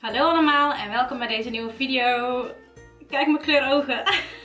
Hallo allemaal en welkom bij deze nieuwe video. Kijk mijn kleur ogen.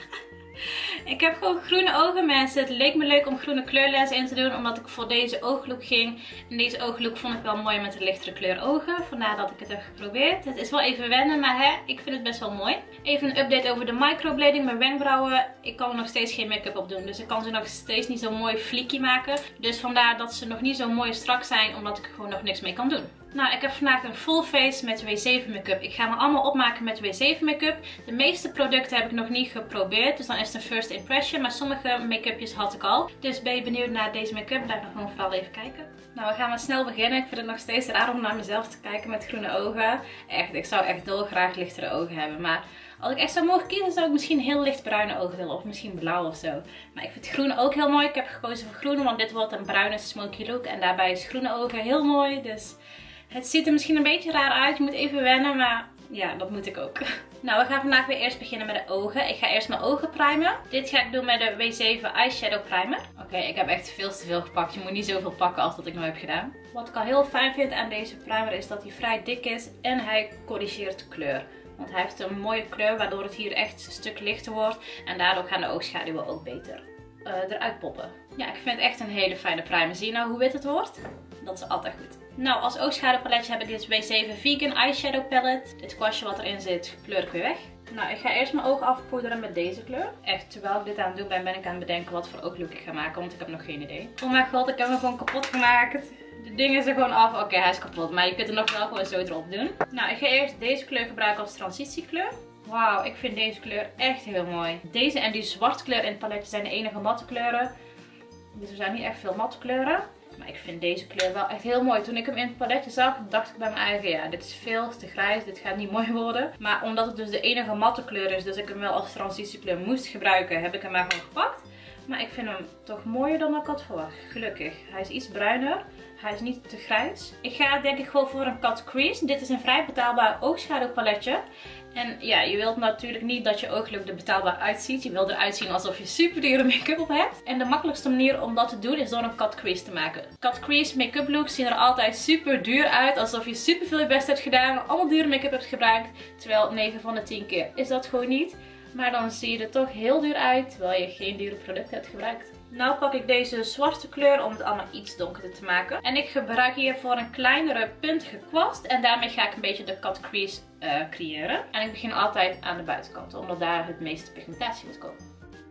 Ik heb gewoon groene ogen, mensen. Het leek me leuk om groene kleurles in te doen, omdat ik voor deze ooglook ging. En deze ooglook vond ik wel mooi met een lichtere kleur ogen. Vandaar dat ik het heb geprobeerd. Het is wel even wennen, maar ik vind het best wel mooi. Even een update over de microblading. Mijn wenkbrauwen. Ik kan er nog steeds geen make-up op doen. Dus ik kan ze nog steeds niet zo mooi fleeky maken. Dus vandaar dat ze nog niet zo mooi strak zijn, omdat ik er gewoon nog niks mee kan doen. Nou, ik heb vandaag een full face met W7 make-up. Ik ga me allemaal opmaken met W7 make-up. De meeste producten heb ik nog niet geprobeerd. Dus dan is het een first impression. Maar sommige make-upjes had ik al. Dus ben je benieuwd naar deze make-up? Blijf nog gewoon vooral even kijken. Nou, we gaan maar snel beginnen. Ik vind het nog steeds raar om naar mezelf te kijken met groene ogen. Echt, ik zou echt dolgraag lichtere ogen hebben. Maar als ik echt zou mogen kiezen, zou ik misschien heel lichtbruine ogen willen. Of misschien blauw of zo. Maar ik vind groene ook heel mooi. Ik heb gekozen voor groene, want dit wordt een bruine smoky look. En daarbij is groene ogen heel mooi. Dus het ziet er misschien een beetje raar uit. Je moet even wennen, maar ja, dat moet ik ook. Nou, we gaan vandaag weer eerst beginnen met de ogen. Ik ga eerst mijn ogen primen. Dit ga ik doen met de W7 Eyeshadow Primer. Oké, ik heb echt veel te veel gepakt. Je moet niet zoveel pakken als dat ik nu heb gedaan. Wat ik al heel fijn vind aan deze primer is dat hij vrij dik is en hij corrigeert de kleur. Want hij heeft een mooie kleur, waardoor het hier echt een stuk lichter wordt. En daardoor gaan de oogschaduwen ook beter eruit poppen. Ja, ik vind het echt een hele fijne primer. Zie je nou hoe wit het wordt? Dat is altijd goed. Nou, als oogschaduwpaletje heb ik dit W7 Vegan Eyeshadow Palette. Dit kwastje wat erin zit, kleur ik weer weg. Nou, ik ga eerst mijn ogen afpoederen met deze kleur. Echt, terwijl ik dit aan het doen ben ik aan het bedenken wat voor ooglook ik ga maken, want ik heb nog geen idee. Oh mijn god, ik heb hem gewoon kapot gemaakt. De dingen zijn gewoon af. Oké, hij is kapot, maar je kunt er nog wel gewoon zo erop doen. Nou, ik ga eerst deze kleur gebruiken als transitiekleur. Wauw, ik vind deze kleur echt heel mooi. Deze en die zwarte kleur in het paletje zijn de enige matte kleuren. Dus er zijn niet echt veel matte kleuren. Maar ik vind deze kleur wel echt heel mooi. Toen ik hem in het paletje zag, dacht ik bij mijn eigen, ja, dit is veel te grijs, dit gaat niet mooi worden. Maar omdat het dus de enige matte kleur is, dus ik hem wel als transitiekleur moest gebruiken, heb ik hem maar gewoon gepakt. Maar ik vind hem toch mooier dan ik had verwacht. Gelukkig. Hij is iets bruiner. Hij is niet te grijs. Ik ga denk ik gewoon voor een cut crease. Dit is een vrij betaalbaar oogschaduwpaletje. En ja, je wilt natuurlijk niet dat je ooglook er betaalbaar uitziet. Je wilt eruit zien alsof je super dure make-up op hebt. En de makkelijkste manier om dat te doen is door een cut crease te maken. Cut crease make-up looks zien er altijd super duur uit. Alsof je super veel je best hebt gedaan. Allemaal dure make-up hebt gebruikt. Terwijl 9 van de 10 keer is dat gewoon niet. Maar dan zie je er toch heel duur uit, terwijl je geen dure producten hebt gebruikt. Nou pak ik deze zwarte kleur om het allemaal iets donkerder te maken. En ik gebruik hiervoor een kleinere puntige kwast. En daarmee ga ik een beetje de cut crease creëren. En ik begin altijd aan de buitenkant, omdat daar het meeste pigmentatie moet komen.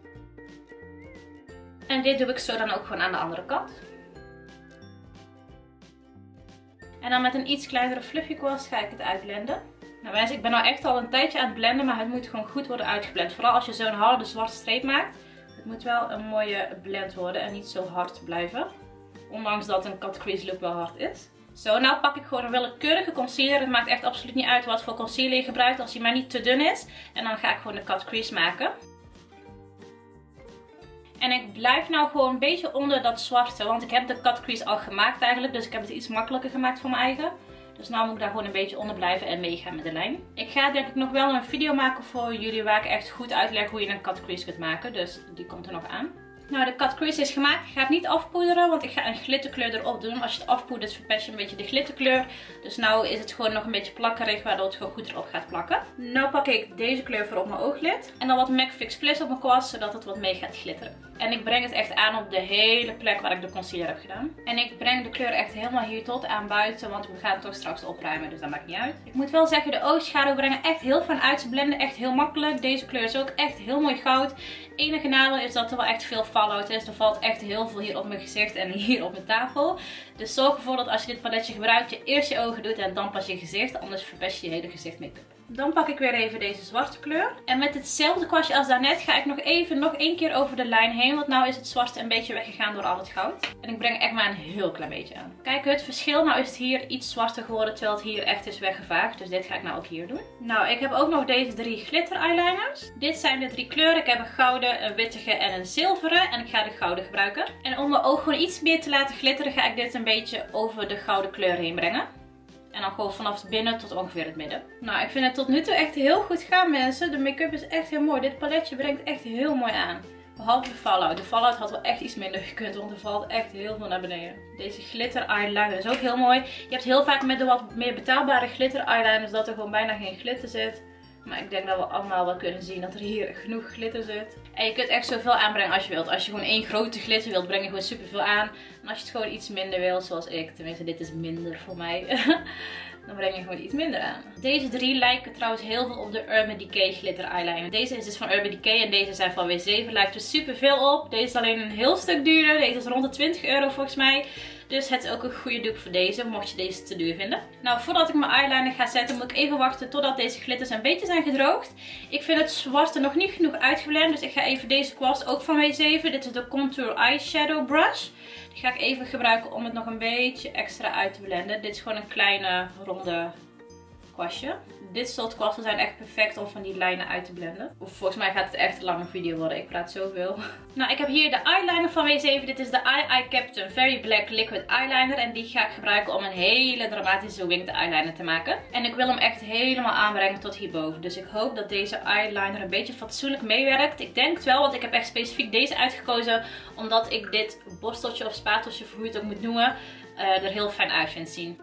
En dit doe ik zo dan ook gewoon aan de andere kant. En dan met een iets kleinere fluffy kwast ga ik het uitblenden. Nou mensen, ik ben nou echt al een tijdje aan het blenden, maar het moet gewoon goed worden uitgeblend. Vooral als je zo'n harde zwarte streep maakt. Het moet wel een mooie blend worden en niet zo hard blijven. Ondanks dat een cut crease look wel hard is. Zo, nou pak ik gewoon een willekeurige concealer. Het maakt echt absoluut niet uit wat voor concealer je gebruikt, als die maar niet te dun is. En dan ga ik gewoon een cut crease maken. En ik blijf nou gewoon een beetje onder dat zwarte, want ik heb de cut crease al gemaakt eigenlijk. Dus ik heb het iets makkelijker gemaakt voor mijn eigen. Dus nu moet ik daar gewoon een beetje onder blijven en meegaan met de lijn. Ik ga denk ik nog wel een video maken voor jullie waar ik echt goed uitleg hoe je een cut crease kunt maken. Dus die komt er nog aan. Nou, de cut crease is gemaakt. Ik ga het niet afpoederen, want ik ga een glitterkleur erop doen. Als je het afpoedert, verpest je een beetje de glitterkleur. Dus nou is het gewoon nog een beetje plakkerig, waardoor het gewoon goed erop gaat plakken. Nou pak ik deze kleur voor op mijn ooglid. En dan wat MAC Fix Plus op mijn kwast, zodat het wat mee gaat glitteren. En ik breng het echt aan op de hele plek waar ik de concealer heb gedaan. En ik breng de kleur echt helemaal hier tot aan buiten, want we gaan het toch straks opruimen, dus dat maakt niet uit. Ik moet wel zeggen, de oogschaduw brengen echt heel fijn uit. Ze blenden echt heel makkelijk. Deze kleur is ook echt heel mooi goud. Enige nadeel is dat er wel echt veel fallout is. Er valt echt heel veel hier op mijn gezicht en hier op mijn tafel. Dus zorg ervoor dat als je dit paletje gebruikt, je eerst je ogen doet en dan pas je gezicht. Anders verpest je je hele gezicht make-up. Dan pak ik weer even deze zwarte kleur. En met hetzelfde kwastje als daarnet ga ik nog één keer over de lijn heen. Want nou is het zwarte een beetje weggegaan door al het goud. En ik breng echt maar een heel klein beetje aan. Kijk het verschil. Nou is het hier iets zwarter geworden terwijl het hier echt is weggevaagd. Dus dit ga ik nou ook hier doen. Nou, ik heb ook nog deze 3 glitter eyeliners. Dit zijn de 3 kleuren. Ik heb een gouden, een wittige en een zilveren. En ik ga de gouden gebruiken. En om mijn oog gewoon iets meer te laten glitteren ga ik dit een beetje over de gouden kleur heen brengen. En dan gewoon vanaf binnen tot ongeveer het midden. Nou, ik vind het tot nu toe echt heel goed gaan, mensen. De make-up is echt heel mooi. Dit paletje brengt echt heel mooi aan. Behalve de Fallout. De Fallout had wel echt iets minder gekund, want er valt echt heel veel naar beneden. Deze glitter eyeliner is ook heel mooi. Je hebt heel vaak met de wat meer betaalbare glitter eyeliners dat er gewoon bijna geen glitter zit. Maar ik denk dat we allemaal wel kunnen zien dat er hier genoeg glitter zit. En je kunt echt zoveel aanbrengen als je wilt. Als je gewoon één grote glitter wilt, breng je gewoon superveel aan. En als je het gewoon iets minder wilt, zoals ik, tenminste dit is minder voor mij, dan breng je gewoon iets minder aan. Deze drie lijken trouwens heel veel op de Urban Decay glitter eyeliner. Deze is dus van Urban Decay en deze zijn van W7. Lijkt er super veel op. Deze is alleen een heel stuk duurder. Deze is rond de 20 euro volgens mij. Dus het is ook een goede dupe voor deze, mocht je deze te duur vinden. Nou, voordat ik mijn eyeliner ga zetten, moet ik even wachten totdat deze glitters een beetje zijn gedroogd. Ik vind het zwarte nog niet genoeg uitgeblend, dus ik ga even deze kwast, ook van W7. Dit is de Contour Eyeshadow Brush. Die ga ik even gebruiken om het nog een beetje extra uit te blenden. Dit is gewoon een kleine ronde kwastje. Dit soort kwasten zijn echt perfect om van die lijnen uit te blenden. Volgens mij gaat het echt een lange video worden. Ik praat zoveel. Nou, ik heb hier de eyeliner van W7. Dit is de Eye Captain Very Black Liquid Eyeliner. En die ga ik gebruiken om een hele dramatische winged eyeliner te maken. En ik wil hem echt helemaal aanbrengen tot hierboven. Dus ik hoop dat deze eyeliner een beetje fatsoenlijk meewerkt. Ik denk het wel, want ik heb echt specifiek deze uitgekozen. Omdat ik dit borsteltje of spateltje, voor hoe je het ook moet noemen, er heel fijn uit vind zien.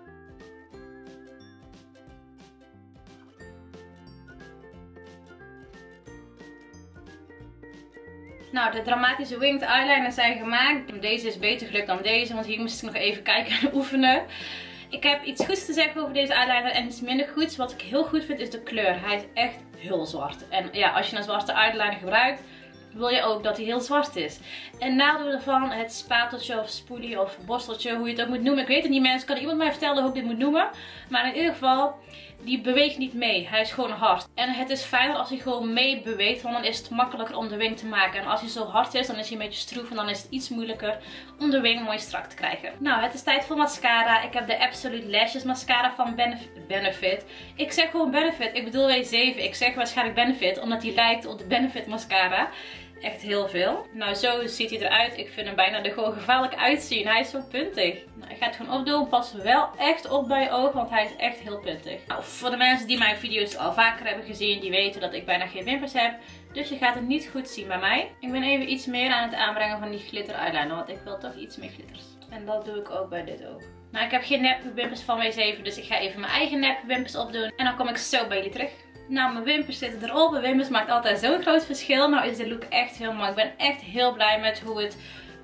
Nou, de dramatische winged eyeliners zijn gemaakt. Deze is beter gelukt dan deze, want hier moest ik nog even kijken en oefenen. Ik heb iets goeds te zeggen over deze eyeliner en iets minder goeds. Wat ik heel goed vind is de kleur. Hij is echt heel zwart. En ja, als je een zwarte eyeliner gebruikt, wil je ook dat hij heel zwart is. En nadeel ervan, het spateltje of spoelie of borsteltje, hoe je het ook moet noemen. Ik weet het niet, mensen. Kan iemand mij vertellen hoe ik dit moet noemen? Maar in ieder geval, die beweegt niet mee. Hij is gewoon hard. En het is fijner als hij gewoon mee beweegt, want dan is het makkelijker om de wing te maken. En als hij zo hard is, dan is hij een beetje stroef en dan is het iets moeilijker om de wing mooi strak te krijgen. Nou, het is tijd voor mascara. Ik heb de Absolute Lashes mascara van Benefit. Ik zeg gewoon Benefit. Ik bedoel W7. Ik zeg waarschijnlijk Benefit, omdat hij lijkt op de Benefit mascara. Echt heel veel. Nou, zo ziet hij eruit. Ik vind hem bijna er gewoon gevaarlijk uitzien. Hij is zo puntig. Nou, ik ga het gewoon opdoen. Pas wel echt op bij je oog, want hij is echt heel puntig. Nou, voor de mensen die mijn video's al vaker hebben gezien, die weten dat ik bijna geen wimpers heb. Dus je gaat het niet goed zien bij mij. Ik ben even iets meer aan het aanbrengen van die glitter eyeliner, want ik wil toch iets meer glitters. En dat doe ik ook bij dit oog. Nou, ik heb geen nep wimpers van W7, dus ik ga even mijn eigen nep wimpers opdoen. En dan kom ik zo bij jullie terug. Nou, mijn wimpers zitten erop. Mijn wimpers maakt altijd zo'n groot verschil. Nou is de look echt heel mooi. Ik ben echt heel blij met hoe het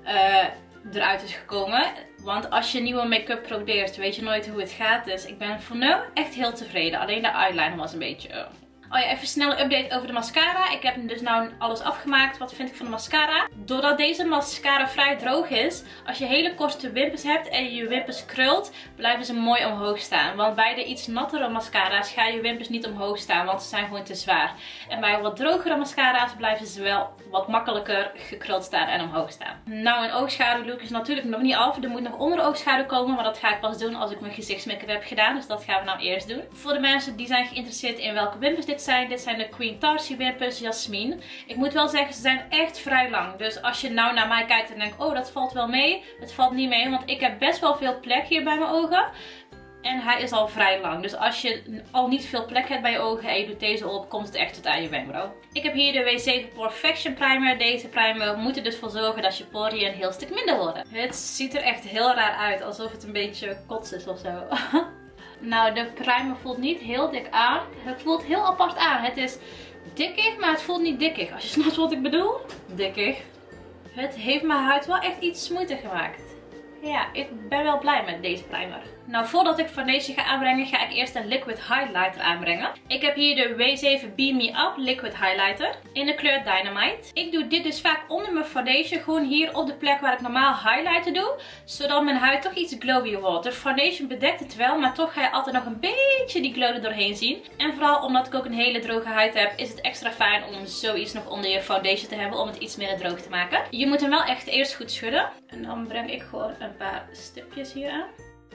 eruit is gekomen. Want als je nieuwe make-up probeert, weet je nooit hoe het gaat. Dus ik ben voor nu echt heel tevreden. Alleen de eyeliner was een beetje... Oh ja, even een snelle update over de mascara. Ik heb dus nou alles afgemaakt. Wat vind ik van de mascara? Doordat deze mascara vrij droog is, als je hele korte wimpers hebt en je wimpers krult, blijven ze mooi omhoog staan. Want bij de iets nattere mascara's gaan je wimpers niet omhoog staan, want ze zijn gewoon te zwaar. En bij wat drogere mascara's blijven ze wel wat makkelijker gekruld staan en omhoog staan. Nou, een oogschaduwlook is natuurlijk nog niet af. Er moet nog onder oogschaduw komen, maar dat ga ik pas doen als ik mijn gezichtsmake-up heb gedaan. Dus dat gaan we nou eerst doen. Voor de mensen die zijn geïnteresseerd in welke wimpers dit zijn de Queen Tarsi wimpers Jasmine. Ik moet wel zeggen, ze zijn echt vrij lang. Dus als je nou naar mij kijkt en denkt, oh dat valt wel mee. Het valt niet mee, want ik heb best wel veel plek hier bij mijn ogen. En hij is al vrij lang. Dus als je al niet veel plek hebt bij je ogen en je doet deze op, komt het echt tot aan je wenkbrauw. Ik heb hier de W7 Perfection Primer. Deze primer moet er dus voor zorgen dat je poriën een heel stuk minder worden. Het ziet er echt heel raar uit. Alsof het een beetje kots is of zo. Nou, de primer voelt niet heel dik aan. Het voelt heel apart aan. Het is dikkig, maar het voelt niet dikkig. Als je snapt wat ik bedoel. Dikkig. Het heeft mijn huid wel echt iets smoother gemaakt. Ja, ik ben wel blij met deze primer. Nou, voordat ik foundation ga aanbrengen, ga ik eerst een liquid highlighter aanbrengen. Ik heb hier de W7 Beam Me Up liquid highlighter in de kleur Dynamite. Ik doe dit dus vaak onder mijn foundation, gewoon hier op de plek waar ik normaal highlighter doe, zodat mijn huid toch iets glowier wordt. De foundation bedekt het wel, maar toch ga je altijd nog een beetje die glow er doorheen zien. En vooral omdat ik ook een hele droge huid heb, is het extra fijn om zoiets nog onder je foundation te hebben om het iets minder droog te maken. Je moet hem wel echt eerst goed schudden. En dan breng ik gewoon een paar stipjes hier aan.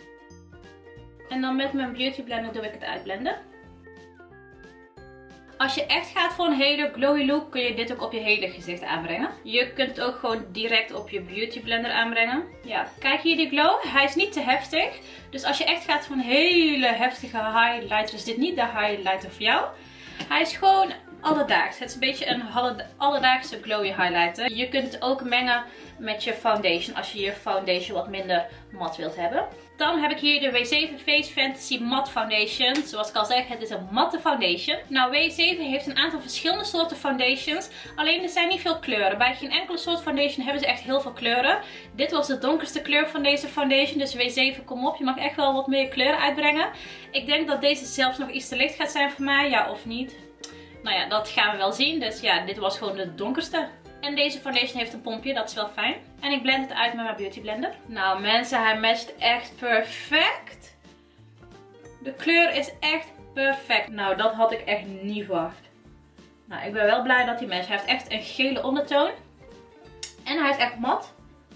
En dan met mijn beauty blender doe ik het uitblenden. Als je echt gaat voor een hele glowy look, kun je dit ook op je hele gezicht aanbrengen. Je kunt het ook gewoon direct op je beauty blender aanbrengen. Ja, kijk hier die glow. Hij is niet te heftig. Dus als je echt gaat voor een hele heftige highlighter, is dit niet de highlighter voor jou. Hij is gewoon alledaags. Het is een beetje een alledaagse glowy highlighter. Je kunt het ook mengen met je foundation als je je foundation wat minder mat wilt hebben. Dan heb ik hier de W7 Face Fantasy Matte Foundation. Zoals ik al zeg, het is een matte foundation. Nou, W7 heeft een aantal verschillende soorten foundations. Alleen er zijn niet veel kleuren. Bij geen enkele soort foundation hebben ze echt heel veel kleuren. Dit was de donkerste kleur van deze foundation. Dus W7, kom op. Je mag echt wel wat meer kleuren uitbrengen. Ik denk dat deze zelfs nog iets te licht gaat zijn voor mij. Ja, of niet. Nou ja, dat gaan we wel zien. Dus ja, dit was gewoon de donkerste. En deze foundation heeft een pompje, dat is wel fijn. En ik blend het uit met mijn beauty blender. Nou mensen, hij matcht echt perfect. De kleur is echt perfect. Nou, dat had ik echt niet verwacht. Nou, ik ben wel blij dat hij matcht. Hij heeft echt een gele ondertoon. En hij is echt mat.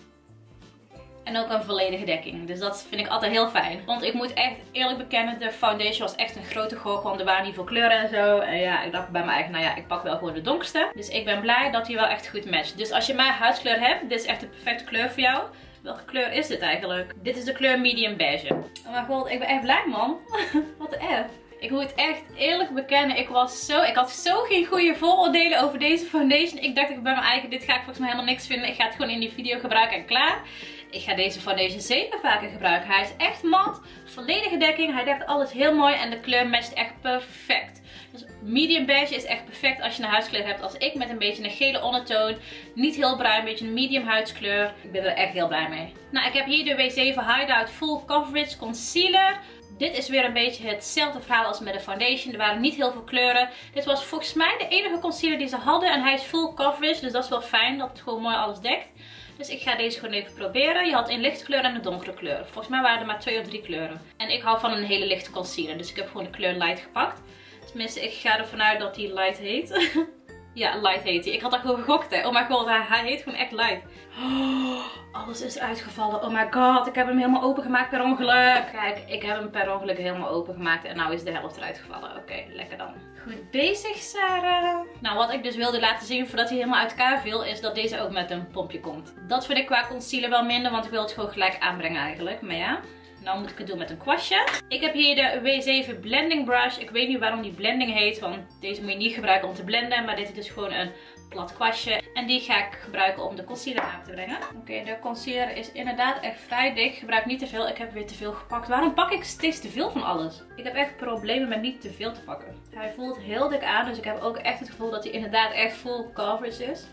En ook een volledige dekking. Dus dat vind ik altijd heel fijn. Want ik moet echt eerlijk bekennen, de foundation was echt een grote gok. Want er waren niet veel kleuren en zo. En ja, ik dacht bij mij eigen, nou ja, ik pak wel gewoon de donkerste. Dus ik ben blij dat hij wel echt goed matcht. Dus als je mijn huidskleur hebt, dit is echt de perfecte kleur voor jou. Welke kleur is dit eigenlijk? Dit is de kleur medium beige. Oh mijn god, ik ben echt blij man. Wat de F. Ik moet echt eerlijk bekennen, ik had zo geen goede vooroordelen over deze foundation. Ik dacht bij mijn eigen, dit ga ik volgens mij helemaal niks vinden. Ik ga het gewoon in die video gebruiken en klaar. Ik ga deze foundation zeker vaker gebruiken. Hij is echt mat, volledige dekking, hij dekt alles heel mooi en de kleur matcht echt perfect. Dus medium beige is echt perfect als je een huidskleur hebt als ik met een beetje een gele ondertoon. Niet heel bruin, een beetje een medium huidskleur. Ik ben er echt heel blij mee. Nou, ik heb hier de W7 Hideout Full Coverage Concealer. Dit is weer een beetje hetzelfde verhaal als met de foundation. Er waren niet heel veel kleuren. Dit was volgens mij de enige concealer die ze hadden. En hij is full coverage, dus dat is wel fijn dat het gewoon mooi alles dekt. Dus ik ga deze gewoon even proberen. Je had een lichte kleur en een donkere kleur. Volgens mij waren er maar 2 of 3 kleuren. En ik hou van een hele lichte concealer, dus ik heb gewoon de kleur light gepakt. Tenminste, ik ga ervan uit dat die light heet. Ja, light heet hij. Ik had dat gewoon gegokt, hè. Oh my god, hij heet gewoon echt light. Oh, alles is uitgevallen. Oh my god, ik heb hem helemaal opengemaakt per ongeluk. Kijk, ik heb hem per ongeluk helemaal opengemaakt en nou is de helft eruit gevallen. Oké, lekker dan. Goed bezig, Sarah. Nou, wat ik dus wilde laten zien voordat hij helemaal uit elkaar viel, is dat deze ook met een pompje komt. Dat vind ik qua concealer wel minder, want ik wil het gewoon gelijk aanbrengen eigenlijk. Maar ja. Nou moet ik het doen met een kwastje. Ik heb hier de W7 Blending Brush. Ik weet niet waarom die blending heet, want deze moet je niet gebruiken om te blenden. Maar dit is dus gewoon een plat kwastje. En die ga ik gebruiken om de concealer aan te brengen. Oké, de concealer is inderdaad echt vrij dik. Ik gebruik niet te veel. Ik heb weer te veel gepakt. Waarom pak ik steeds te veel van alles? Ik heb echt problemen met niet te veel te pakken. Hij voelt heel dik aan, dus ik heb ook echt het gevoel dat hij inderdaad echt full coverage is.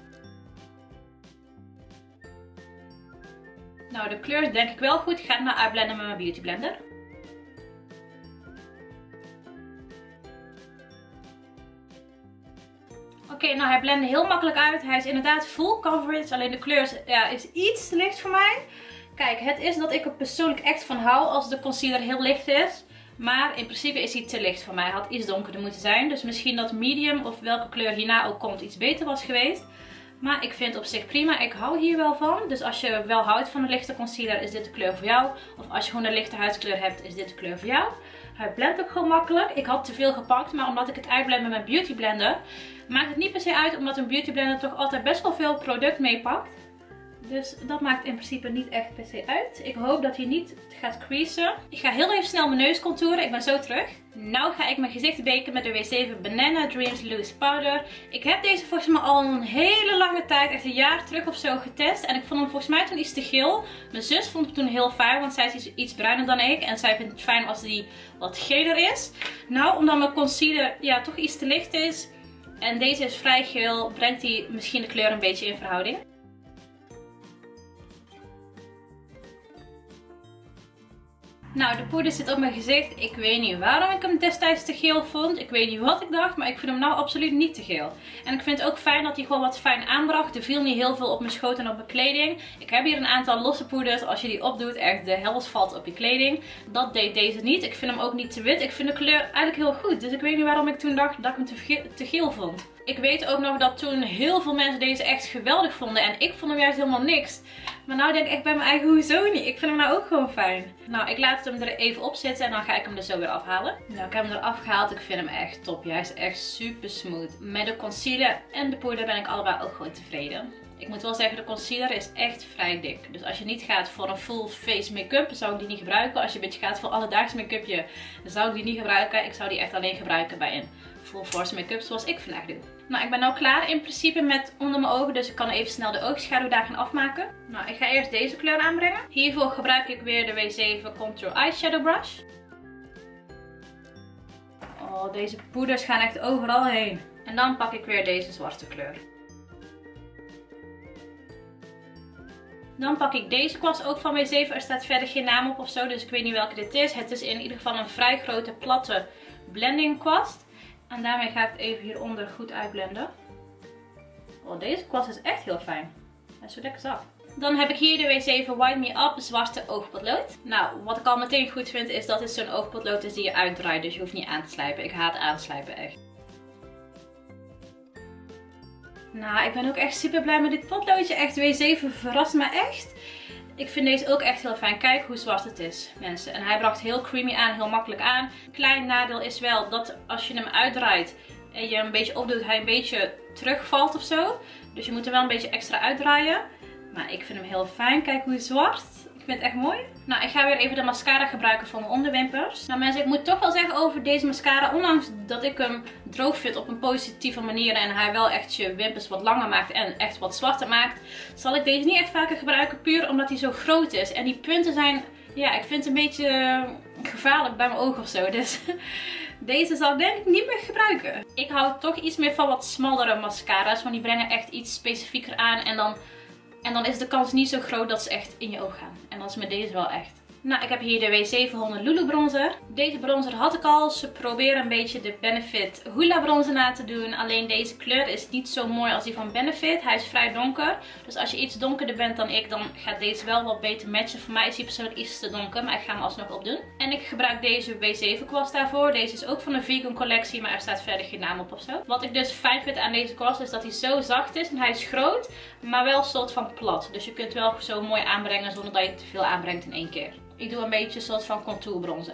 Nou, de kleur is denk ik wel goed. Ik ga het nou uitblenden met mijn beauty blender. Oké, nou hij blende heel makkelijk uit. Hij is inderdaad full coverage. Alleen de kleur is iets te licht voor mij. Kijk, het is dat ik er persoonlijk echt van hou als de concealer heel licht is. Maar in principe is hij te licht voor mij. Hij had iets donkerder moeten zijn. Dus misschien dat medium of welke kleur hierna ook komt iets beter was geweest. Maar ik vind het op zich prima. Ik hou hier wel van. Dus als je wel houdt van een lichte concealer, is dit de kleur voor jou. Of als je gewoon een lichte huidskleur hebt, is dit de kleur voor jou. Hij blendt ook gewoon makkelijk. Ik had te veel gepakt, maar omdat ik het uitblend met mijn beauty blender, maakt het niet per se uit. Omdat een beauty blender toch altijd best wel veel product meepakt. Dus dat maakt in principe niet echt per se uit. Ik hoop dat hij niet gaat creasen. Ik ga heel even snel mijn neus contouren. Ik ben zo terug. Nou ga ik mijn gezicht beken met de W7 Banana Dreams Loose Powder. Ik heb deze volgens mij al een hele lange tijd, echt een jaar terug of zo, getest. En ik vond hem volgens mij toen iets te geel. Mijn zus vond hem toen heel fijn, want zij is iets bruiner dan ik. En zij vindt het fijn als die wat geler is. Nou, omdat mijn concealer toch iets te licht is. En deze is vrij geel, brengt hij misschien de kleur een beetje in verhouding. Nou, de poeder zit op mijn gezicht. Ik weet niet waarom ik hem destijds te geel vond. Ik weet niet wat ik dacht, maar ik vind hem nou absoluut niet te geel. En ik vind het ook fijn dat hij gewoon wat fijn aanbracht. Er viel niet heel veel op mijn schoot en op mijn kleding. Ik heb hier een aantal losse poeders. Als je die opdoet, echt de helft valt op je kleding. Dat deed deze niet. Ik vind hem ook niet te wit. Ik vind de kleur eigenlijk heel goed. Dus ik weet niet waarom ik toen dacht dat ik hem te geel vond. Ik weet ook nog dat toen heel veel mensen deze echt geweldig vonden. En ik vond hem juist helemaal niks. Maar nou denk ik echt bij mijn eigen, hoezo niet? Ik vind hem nou ook gewoon fijn. Nou, ik laat hem er even op zitten en dan ga ik hem er zo weer afhalen. Nou, ik heb hem eraf gehaald. Ik vind hem echt top. Hij is echt super smooth. Met de concealer en de poeder ben ik allebei ook gewoon tevreden. Ik moet wel zeggen, de concealer is echt vrij dik. Dus als je niet gaat voor een full face make-up, zou ik die niet gebruiken. Als je een beetje gaat voor alledaags make-upje, dan zou ik die niet gebruiken. Ik zou die echt alleen gebruiken bij een full force make-up zoals ik vandaag doe. Nou, ik ben nou klaar in principe met onder mijn ogen, dus ik kan even snel de oogschaduw daar gaan afmaken. Nou, ik ga eerst deze kleur aanbrengen. Hiervoor gebruik ik weer de W7 Contour Eyeshadow Brush. Oh, deze poeders gaan echt overal heen. En dan pak ik weer deze zwarte kleur. Dan pak ik deze kwast ook van W7. Er staat verder geen naam op of zo, dus ik weet niet welke dit is. Het is in ieder geval een vrij grote platte blending kwast. En daarmee ga ik het even hieronder goed uitblenden. Oh, deze kwast is echt heel fijn. Hij is zo lekker zacht. Dan heb ik hier de W7 White Me Up zwarte oogpotlood. Nou, wat ik al meteen goed vind is dat dit zo'n oogpotlood is die je uitdraait. Dus je hoeft niet aan te slijpen. Ik haat aanslijpen echt. Nou, ik ben ook echt super blij met dit potloodje. Echt, W7 verrast me echt. Ik vind deze ook echt heel fijn. Kijk hoe zwart het is, mensen. En hij bracht heel creamy aan, heel makkelijk aan. Klein nadeel is wel dat als je hem uitdraait en je hem een beetje opdoet, hij een beetje terugvalt of zo. Dus je moet hem wel een beetje extra uitdraaien. Maar ik vind hem heel fijn. Kijk hoe zwart. Ik vind het echt mooi. Nou, ik ga weer even de mascara gebruiken voor mijn onderwimpers. Nou mensen, ik moet toch wel zeggen over deze mascara. Ondanks dat ik hem droog vind op een positieve manier. En hij wel echt je wimpers wat langer maakt en echt wat zwarter maakt. Zal ik deze niet echt vaker gebruiken. Puur omdat hij zo groot is. En die punten zijn, ja, ik vind het een beetje gevaarlijk bij mijn ogen of zo. Dus deze zal ik denk ik niet meer gebruiken. Ik hou toch iets meer van wat smallere mascara's. Want die brengen echt iets specifieker aan. En dan is de kans niet zo groot dat ze echt in je oog gaan. En dat is met deze wel echt. Nou, ik heb hier de W7 Honolulu bronzer. Deze bronzer had ik al. Ze proberen een beetje de Benefit Hoola bronzer na te doen. Alleen deze kleur is niet zo mooi als die van Benefit. Hij is vrij donker. Dus als je iets donkerder bent dan ik, dan gaat deze wel wat beter matchen. Voor mij is hij persoonlijk iets te donker, maar ik ga hem alsnog opdoen. En ik gebruik deze W7 kwast daarvoor. Deze is ook van een vegan collectie, maar er staat verder geen naam op of zo. Wat ik dus fijn vind aan deze kwast is dat hij zo zacht is. En hij is groot, maar wel een soort van plat. Dus je kunt wel zo mooi aanbrengen zonder dat je te veel aanbrengt in één keer. Ik doe een beetje een soort van contourbronzen.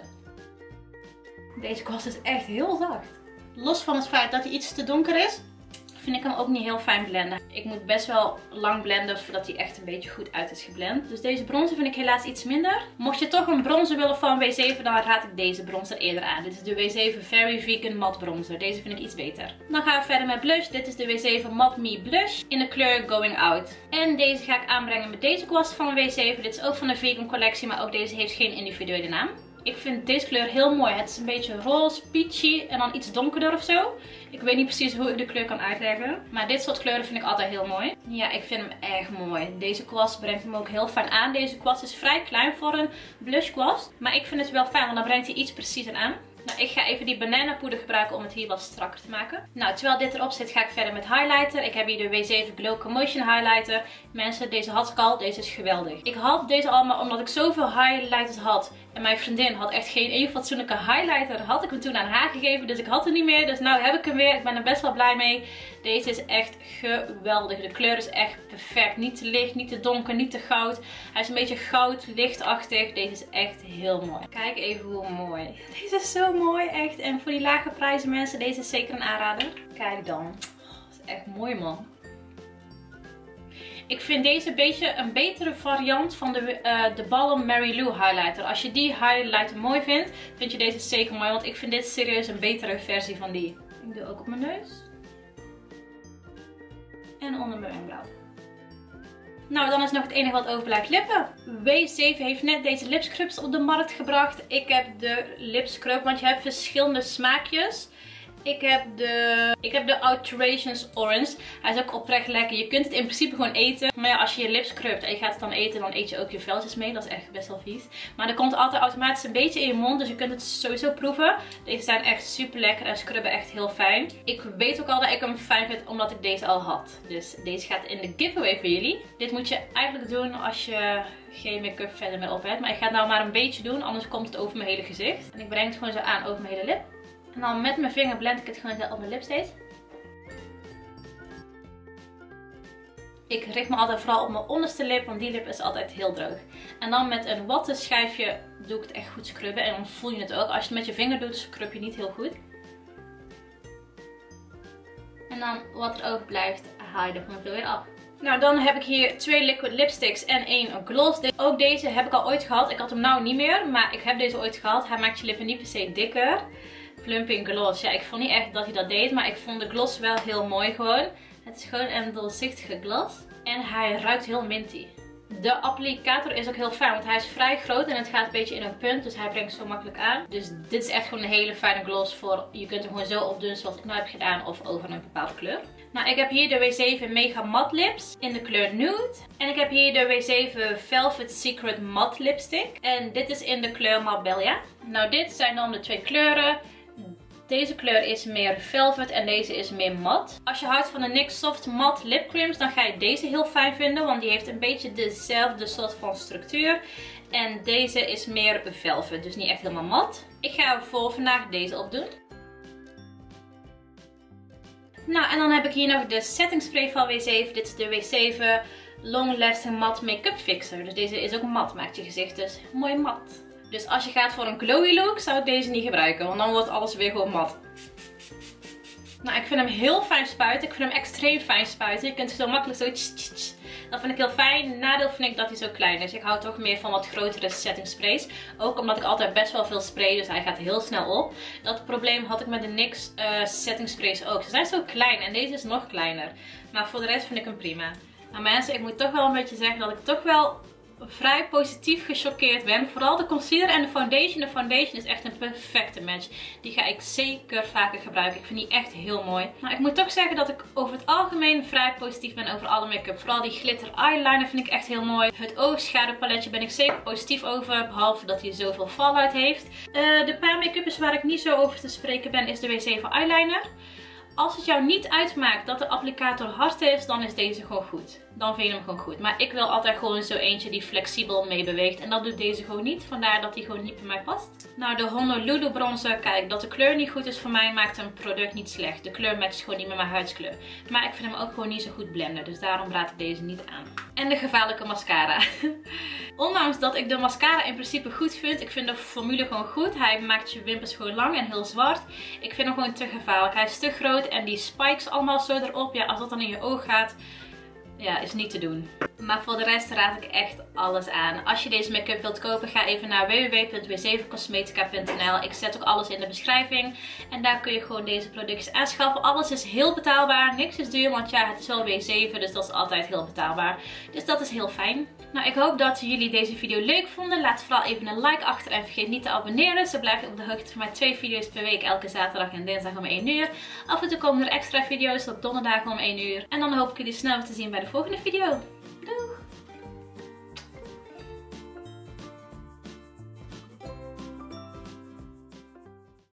Deze kwast is echt heel zacht. Los van het feit dat hij iets te donker is, vind ik hem ook niet heel fijn blenden. Ik moet best wel lang blenden voordat hij echt een beetje goed uit is geblend. Dus deze bronzer vind ik helaas iets minder. Mocht je toch een bronzer willen van W7, dan raad ik deze bronzer eerder aan. Dit is de W7 Very Vegan Matte Bronzer. Deze vind ik iets beter. Dan gaan we verder met blush. Dit is de W7 Matte Me Blush in de kleur Going Out. En deze ga ik aanbrengen met deze kwast van W7. Dit is ook van de vegan collectie, maar ook deze heeft geen individuele naam. Ik vind deze kleur heel mooi. Het is een beetje roze, peachy en dan iets donkerder of zo. Ik weet niet precies hoe ik de kleur kan uitleggen. Maar dit soort kleuren vind ik altijd heel mooi. Ja, ik vind hem echt mooi. Deze kwast brengt hem ook heel fijn aan. Deze kwast is vrij klein voor een blush kwast. Maar ik vind het wel fijn, want dan brengt hij iets preciezer aan. Nou, ik ga even die bananapoeder gebruiken om het hier wat strakker te maken. Nou, terwijl dit erop zit, ga ik verder met highlighter. Ik heb hier de W7 Glow Commotion Highlighter. Mensen, deze had ik al. Deze is geweldig. Ik had deze al, maar omdat ik zoveel highlighters had. En mijn vriendin had echt geen één fatsoenlijke highlighter. Had ik hem toen aan haar gegeven. Dus ik had hem niet meer. Dus nou heb ik hem weer. Ik ben er best wel blij mee. Deze is echt geweldig. De kleur is echt perfect. Niet te licht, niet te donker, niet te goud. Hij is een beetje goud, lichtachtig. Deze is echt heel mooi. Kijk even hoe mooi. Deze is zo mooi, echt. En voor die lage prijzen mensen, deze is zeker een aanrader. Kijk dan. Oh, dat is echt mooi, man. Ik vind deze een betere variant van de Balm Mary Lou highlighter. Als je die highlighter mooi vindt, vind je deze zeker mooi. Want ik vind dit serieus een betere versie van die. Ik doe ook op mijn neus. En onder mijn wenkbrauw. Nou, dan is nog het enige wat overblijft, lippen. W7 heeft net deze lipscrubs op de markt gebracht. Ik heb de lipscrub, want je hebt verschillende smaakjes. Ik heb de Alterations Orange. Hij is ook oprecht lekker. Je kunt het in principe gewoon eten. Maar ja, als je je lips scrubt en je gaat het dan eten, dan eet je ook je velletjes mee. Dat is echt best wel vies. Maar er komt altijd automatisch een beetje in je mond. Dus je kunt het sowieso proeven. Deze zijn echt super lekker en scrubben echt heel fijn. Ik weet ook al dat ik hem fijn vind omdat ik deze al had. Dus deze gaat in de giveaway voor jullie. Dit moet je eigenlijk doen als je geen make-up verder meer op hebt. Maar ik ga het nou maar een beetje doen. Anders komt het over mijn hele gezicht. En ik breng het gewoon zo aan over mijn hele lip. En dan met mijn vinger blend ik het gewoon op mijn lip steeds. Ik richt me altijd vooral op mijn onderste lip, want die lip is altijd heel droog. En dan met een wattenschijfje doe ik het echt goed scrubben. En dan voel je het ook. Als je het met je vinger doet, scrub je niet heel goed. En dan wat er overblijft, haal je er gewoon veel weer af. Nou, dan heb ik hier 2 liquid lipsticks en 1 gloss. Ook deze heb ik al ooit gehad. Ik had hem nou niet meer, maar ik heb deze ooit gehad. Hij maakt je lippen niet per se dikker. Plumping gloss. Ja, ik vond niet echt dat hij dat deed, maar ik vond de gloss wel heel mooi gewoon. Het is gewoon een doorzichtige gloss. En hij ruikt heel minty. De applicator is ook heel fijn, want hij is vrij groot en het gaat een beetje in een punt. Dus hij brengt zo makkelijk aan. Dus dit is echt gewoon een hele fijne gloss voor. Je kunt hem gewoon zo opdoen zoals ik nou heb gedaan of over een bepaalde kleur. Nou, ik heb hier de W7 Mega Matte Lips in de kleur Nude. En ik heb hier de W7 Velvet Secret Matte Lipstick. En dit is in de kleur Marbella. Nou, dit zijn dan de 2 kleuren. Deze kleur is meer velvet en deze is meer mat. Als je houdt van de NYX Soft Matte Lip Creams, dan ga je deze heel fijn vinden. Want die heeft een beetje dezelfde soort van structuur. En deze is meer velvet, dus niet echt helemaal mat. Ik ga voor vandaag deze opdoen. Nou, en dan heb ik hier nog de setting spray van W7. Dit is de W7 Long Lasting Matte Make-up Fixer. Dus deze is ook mat, maakt je gezicht dus mooi mat. Dus als je gaat voor een glowy look, zou ik deze niet gebruiken. Want dan wordt alles weer gewoon mat. Nou, ik vind hem heel fijn spuiten. Ik vind hem extreem fijn spuiten. Je kunt zo makkelijk zo... Dat vind ik heel fijn. Nadeel vind ik dat hij zo klein is. Ik hou toch meer van wat grotere setting sprays. Ook omdat ik altijd best wel veel spray. Dus hij gaat heel snel op. Dat probleem had ik met de NYX setting sprays ook. Ze zijn zo klein en deze is nog kleiner. Maar voor de rest vind ik hem prima. Nou mensen, ik moet toch wel een beetje zeggen dat ik toch wel vrij positief gechoqueerd ben. Vooral de concealer en de foundation. De foundation is echt een perfecte match. Die ga ik zeker vaker gebruiken. Ik vind die echt heel mooi. Maar ik moet toch zeggen dat ik over het algemeen vrij positief ben over alle make-up. Vooral die glitter eyeliner vind ik echt heel mooi. Het oogschaduwpaletje ben ik zeker positief over. Behalve dat hij zoveel fallout heeft. De paar make-uppers waar ik niet zo over te spreken ben is de W7 eyeliner. Als het jou niet uitmaakt dat de applicator hard is, dan is deze gewoon goed. Dan vind je hem gewoon goed. Maar ik wil altijd gewoon zo eentje die flexibel mee beweegt. En dat doet deze gewoon niet. Vandaar dat die gewoon niet bij mij past. Nou, de Honolulu bronzer. Kijk, dat de kleur niet goed is voor mij maakt een product niet slecht. De kleur matcht gewoon niet met mijn huidskleur. Maar ik vind hem ook gewoon niet zo goed blenden. Dus daarom raad ik deze niet aan. En de gevaarlijke mascara. Ondanks dat ik de mascara in principe goed vind. Ik vind de formule gewoon goed. Hij maakt je wimpers gewoon lang en heel zwart. Ik vind hem gewoon te gevaarlijk. Hij is te groot. En die spikes allemaal zo erop. Ja, als dat dan in je oog gaat. Ja, is niet te doen. Maar voor de rest raad ik echt alles aan. Als je deze make-up wilt kopen, ga even naar www.w7cosmetica.nl. Ik zet ook alles in de beschrijving. En daar kun je gewoon deze producten aanschaffen. Alles is heel betaalbaar. Niks is duur, want ja, het is wel W7. Dus dat is altijd heel betaalbaar. Dus dat is heel fijn. Nou, ik hoop dat jullie deze video leuk vonden. Laat vooral even een like achter en vergeet niet te abonneren. Zo blijf je op de hoogte van mijn 2 video's per week. Elke zaterdag en dinsdag om 1 uur. Af en toe komen er extra video's op donderdagen om 1 uur. En dan hoop ik jullie snel te zien bij de volgende video.